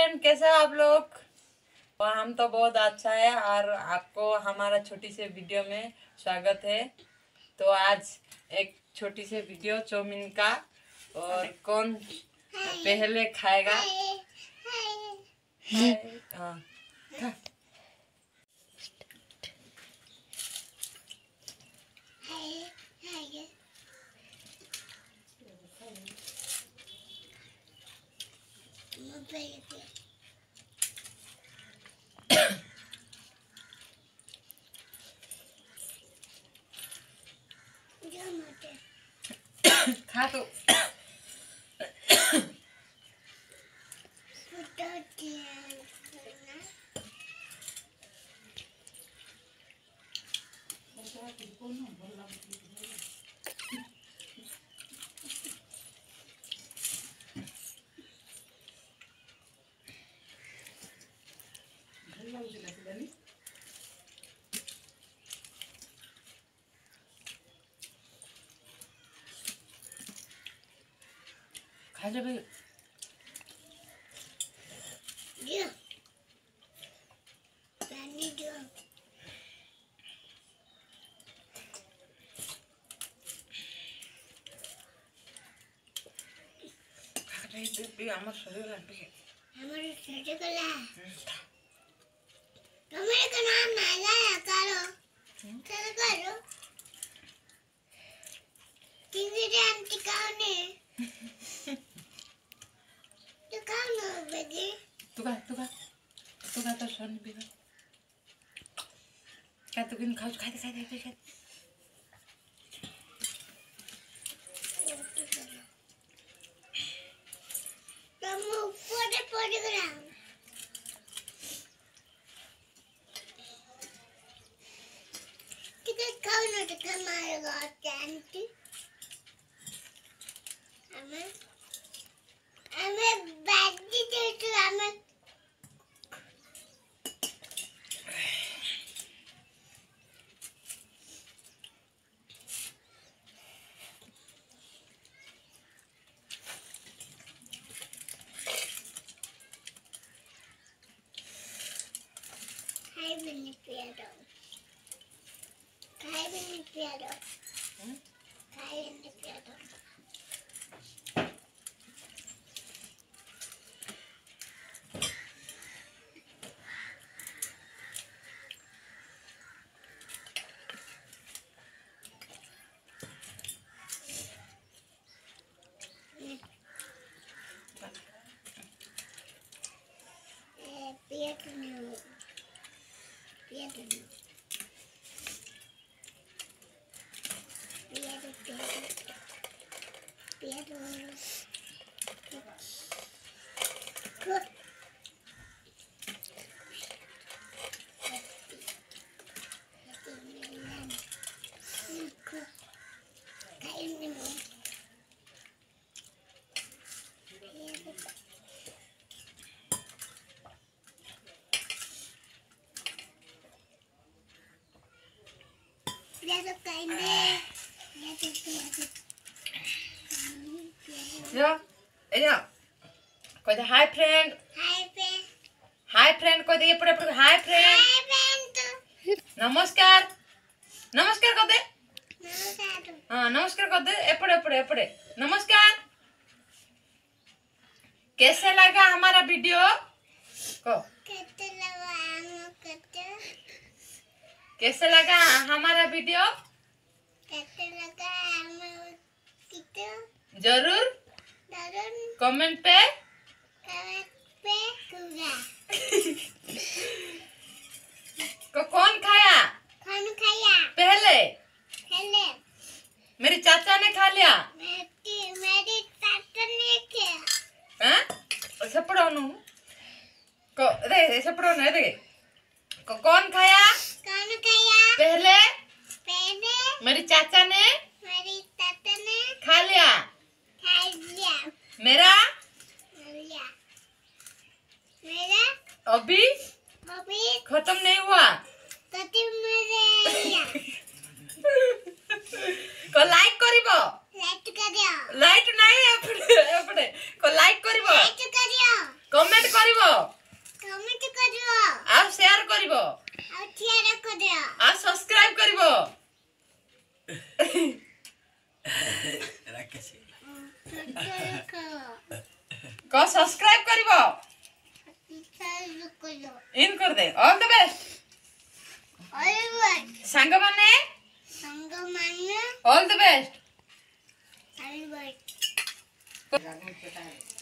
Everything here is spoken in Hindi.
फ्रेंड, कैसे हो आप लोग? और हम तो बहुत अच्छा है और आपको हमारा छोटी सी वीडियो में स्वागत है। तो आज एक छोटी सी वीडियो चौमिन का, और कौन पहले खाएगा। हाँ, खा तो खा जा भाई। আমার শরীর লাগবে, আমার শরীর গলা তোমার কোন নাম না করো চলো করো তিনটে আনতে কানে তো কানো বেগে তুগা তো শোন বিবা কত দিন খাও খাইতে हाय फ्रेंड कह दे हाय फ्रेंड नमस्कार कर दे। हाँ नमस्कार कर दे। एपड़े नमस्कार। कैसे लगा हमारा वीडियो को? कैसे लगा हमारा वीडियो? जरूर कमेंट पे कौन खाया पहले? मेरे चाचा ने खा लिया। मेरे चाचा ने किया। सपड़ो कौन खाया पहले? मेरी चाचा ने खा लिया। मेरा अभी खत्म नहीं हुआ। को लाइक करिबो? लाइक नहीं एपड़े को लाइक करिबो? कमेंट करिबो? को सब्सक्राइब करिवो इन कर दे ऑल द बेस्ट सांग माने ऑल द बेस्ट